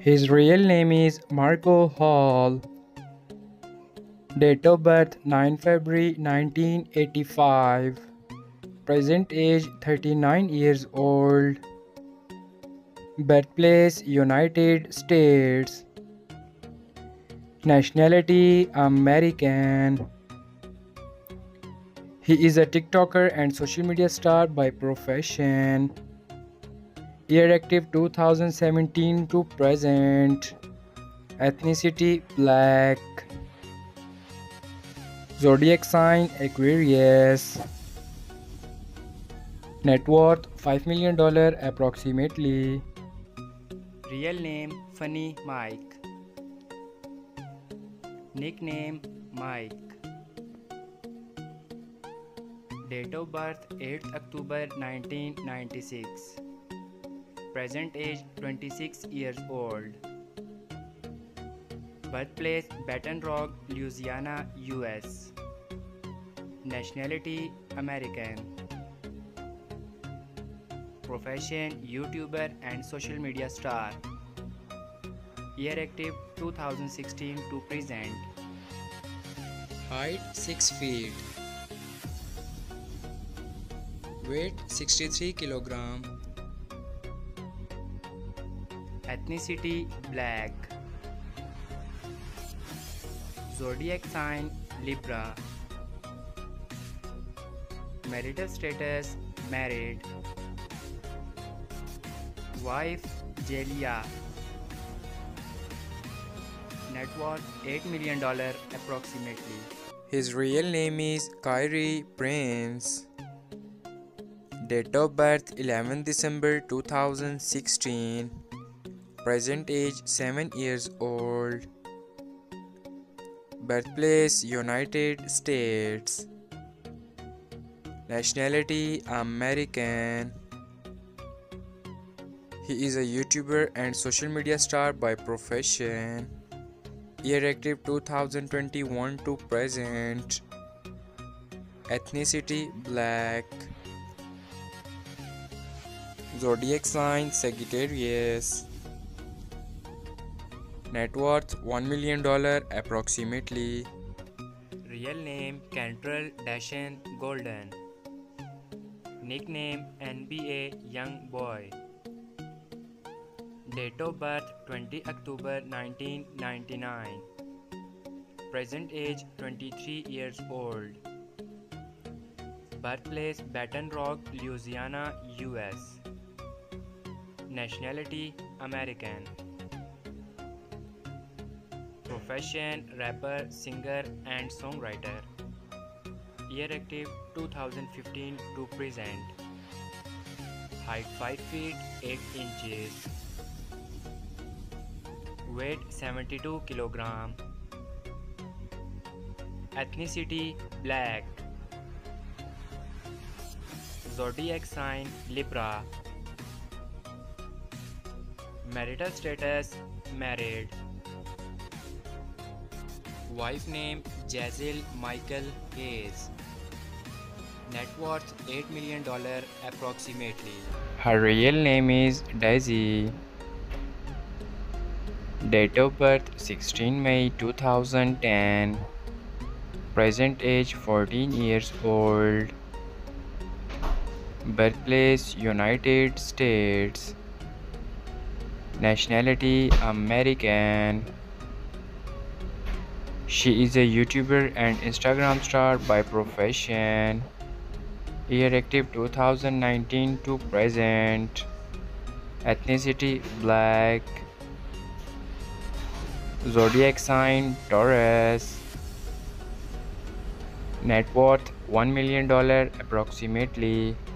His real name is Marco Hall. Date of birth 9 February 1985. Present age 39 years old. Birthplace United States. Nationality American. He is a TikToker and social media star by profession. Year active 2017 to present. Ethnicity black. Zodiac sign Aquarius. Net worth $5 million approximately. Real name Funny Mike. Nickname Mike. Date of birth 8th October 1996. Present age 26 years old. Birthplace Baton Rouge, Louisiana, US. Nationality American. Profession YouTuber and social media star. Year active 2016 to present. Height 6 feet. Weight 63 kg. Ethnicity black. Zodiac sign Libra. Marital status married. Wife Jelia. Net worth $8 million approximately. His real name is Kyrie Prince. Date of birth 11 December 2016. Present age 7 years old. Birthplace United States. Nationality American. He is a YouTuber and social media star by profession. Year active 2021 to present. Ethnicity black. Zodiac sign Sagittarius. Net worth $1 million approximately. Real name Cantrell Dashan Golden. Nickname NBA Young Boy. Date of birth 20 October 1999. Present age 23 years old. Birthplace Baton Rouge, Louisiana, US. Nationality American. Profession rapper, singer and songwriter. Year active 2015 to present. Height 5 feet 8 inches. Weight 72 kg. Ethnicity black. Zodiac sign Libra. Marital status married. Wife name Jazil Michael Hayes. Net worth $8 million approximately. Her real name is Daisy. Date of birth 16 May 2010. Present age 14 years old. Birthplace United States. Nationality American. She is a YouTuber and Instagram star by profession. Year active 2019 to present. Ethnicity black. Zodiac sign Taurus. Net worth $1 million approximately.